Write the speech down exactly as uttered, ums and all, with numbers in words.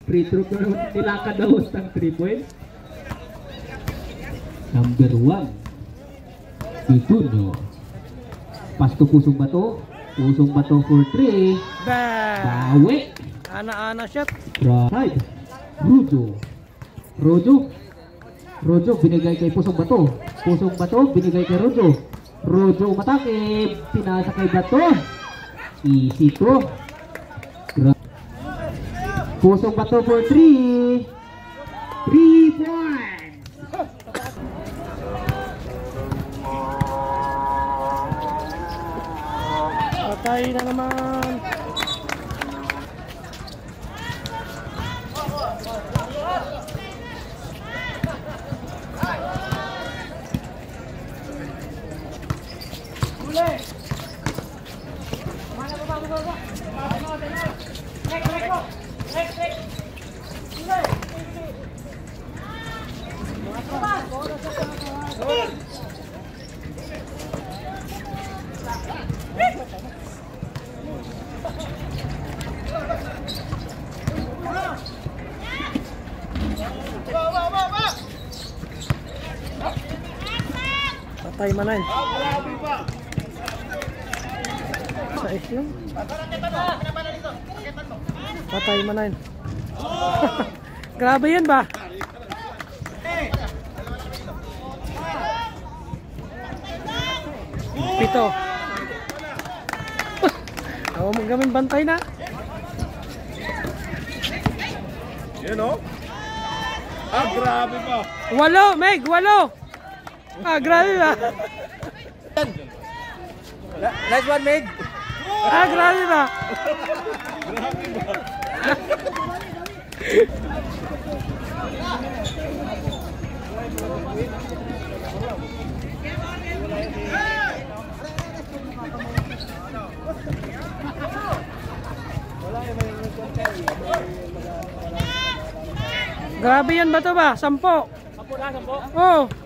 Free throw ko naman nilakad na host ng three point. Number one. Ituno. Pass to Pusong Bato. Pusong Bato for three. Bawi. Ana-ana shot. Right. Rojo. Rojo. Rojo binigay kay Pusong Bato. Pusong Bato binigay kay Rojo. Rojo umatake. Pinasa kay Bato. Easy to. Pusong Bato for three. Three points. Patay na naman. Patay manan. Sais lang. Patay manan. Grabe yan ba? Pito. Ako magamin bantay na. Yan o. Ah, grabe pa. Walo, Meg, walo. Ah, grabe ba? Nice one, Meg. Ah, grabe ba? Grabe ba? Grabe yan ba to ba? Sampo? Sampo na, sampo? Oo.